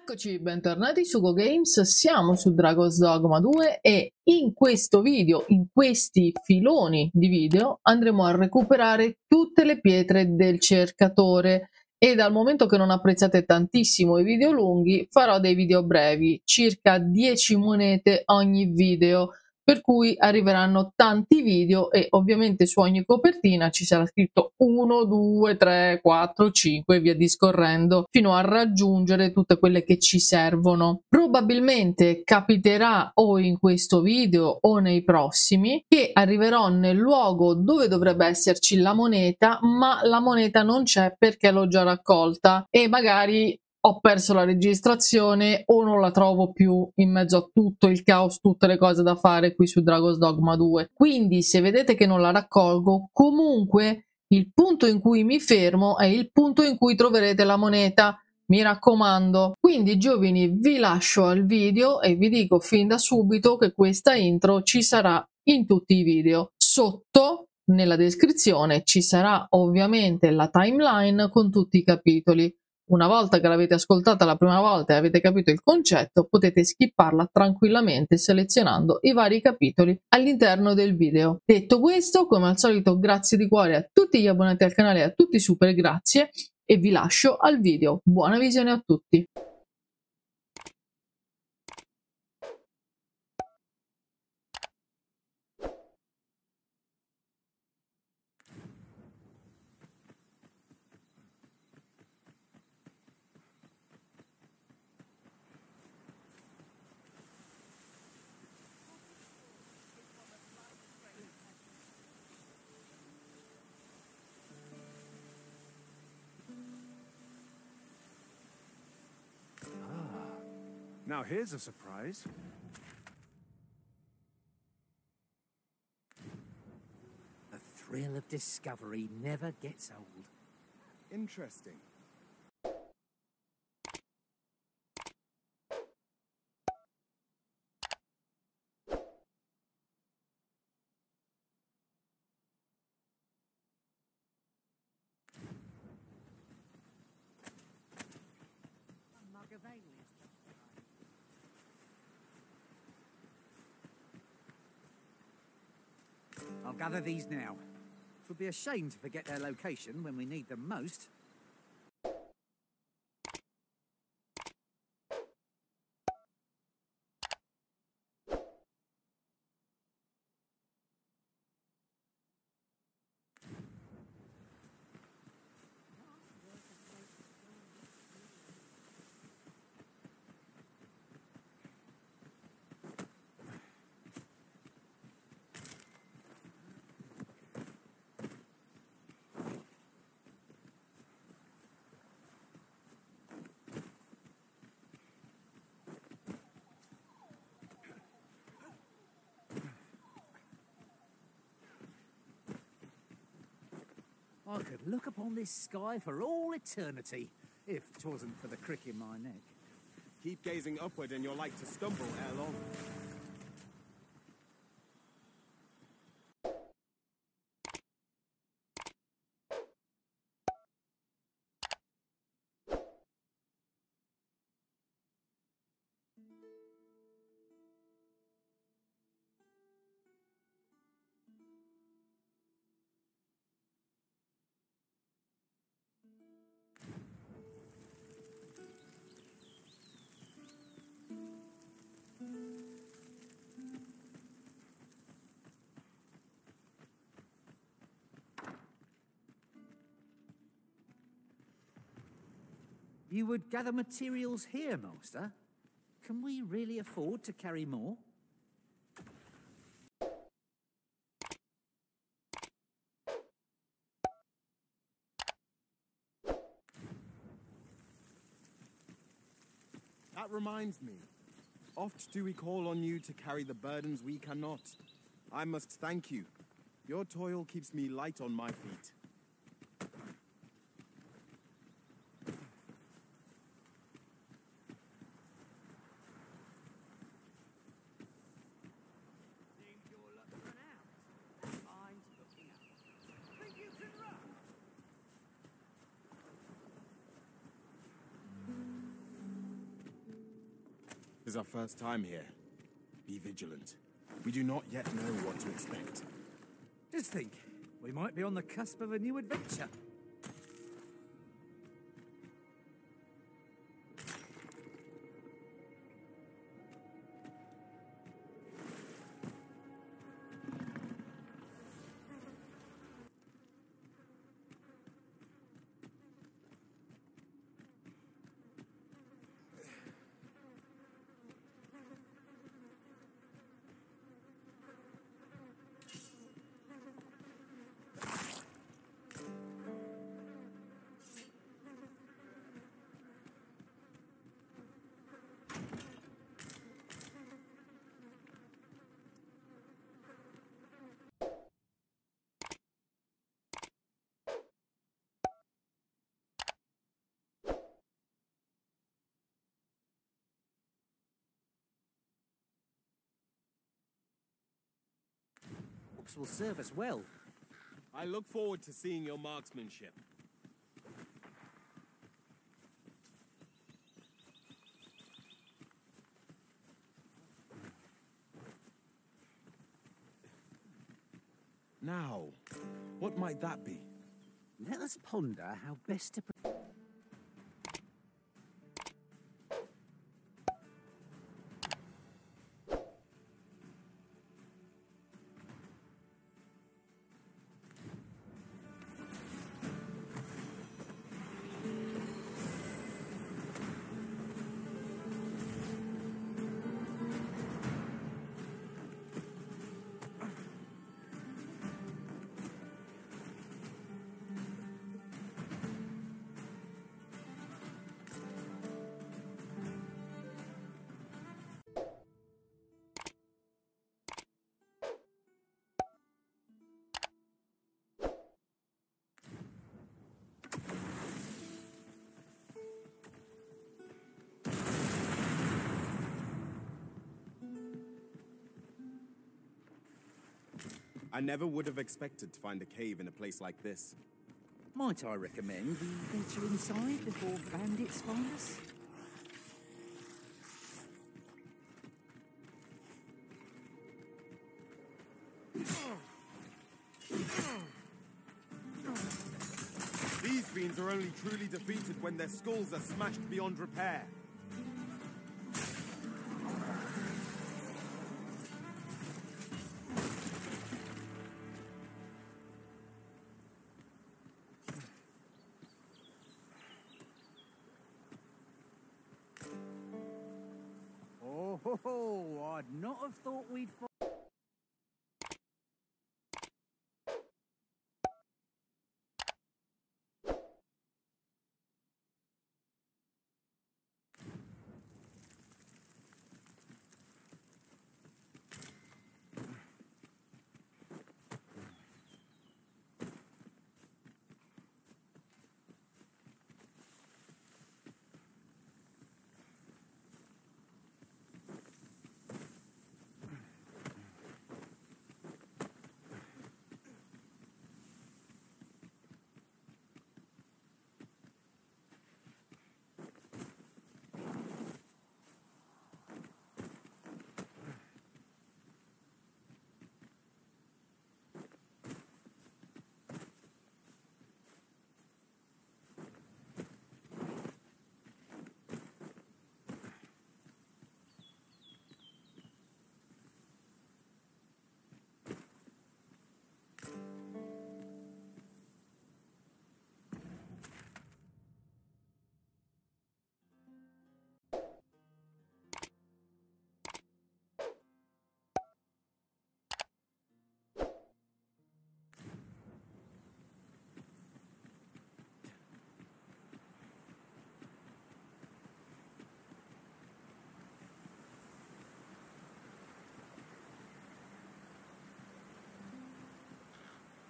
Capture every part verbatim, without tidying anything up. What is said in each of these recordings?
Eccoci, bentornati su GoGames, siamo su Dragon's Dogma due e in questo video, in questi filoni di video, andremo a recuperare tutte le pietre del cercatore e dal momento che non apprezzate tantissimo i video lunghi, farò dei video brevi, circa dieci monete ogni video, per cui arriveranno tanti video e ovviamente su ogni copertina ci sarà scritto uno, due, tre, quattro, cinque e via discorrendo fino a raggiungere tutte quelle che ci servono. Probabilmente capiterà o in questo video o nei prossimi che arriverò nel luogo dove dovrebbe esserci la moneta, ma la moneta non c'è perché l'ho già raccolta e magari ho perso la registrazione o non la trovo più in mezzo a tutto il caos, tutte le cose da fare qui su Dragon's Dogma due. Quindi se vedete che non la raccolgo, comunque il punto in cui mi fermo è il punto in cui troverete la moneta, mi raccomando. Quindi giovani, vi lascio al video e vi dico fin da subito che questa intro ci sarà in tutti i video. Sotto nella descrizione ci sarà ovviamente la timeline con tutti i capitoli. Una volta che l'avete ascoltata la prima volta e avete capito il concetto, potete skipparla tranquillamente selezionando i vari capitoli all'interno del video. Detto questo, come al solito, grazie di cuore a tutti gli abbonati al canale e a tutti super grazie e vi lascio al video. Buona visione a tutti! Now here's a surprise. The thrill of discovery never gets old. Interesting. I'll gather these now. It would be a shame to forget their location when we need them most. I could look upon this sky for all eternity, if 'twasn't for the crick in my neck. Keep gazing upward and you're like to stumble ere long. You would gather materials here, Master? Can we really afford to carry more? That reminds me. Oft do we call on you to carry the burdens we cannot. I must thank you. Your toil keeps me light on my feet. is our first time here. Be vigilant. We do not yet know what to expect. Just think, we might be on the cusp of a new adventure. Will serve us well. I look forward to seeing your marksmanship. Now, what might that be? Let us ponder how best to... I never would have expected to find a cave in a place like this. Might I recommend we venture inside before bandits find us? These fiends are only truly defeated when their skulls are smashed beyond repair. Oh, I'd not have thought we'd find...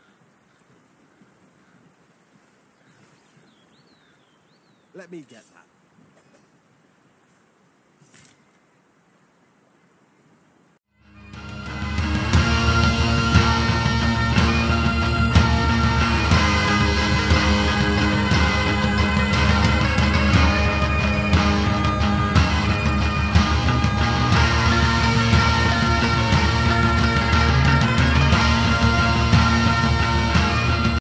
Let me get that.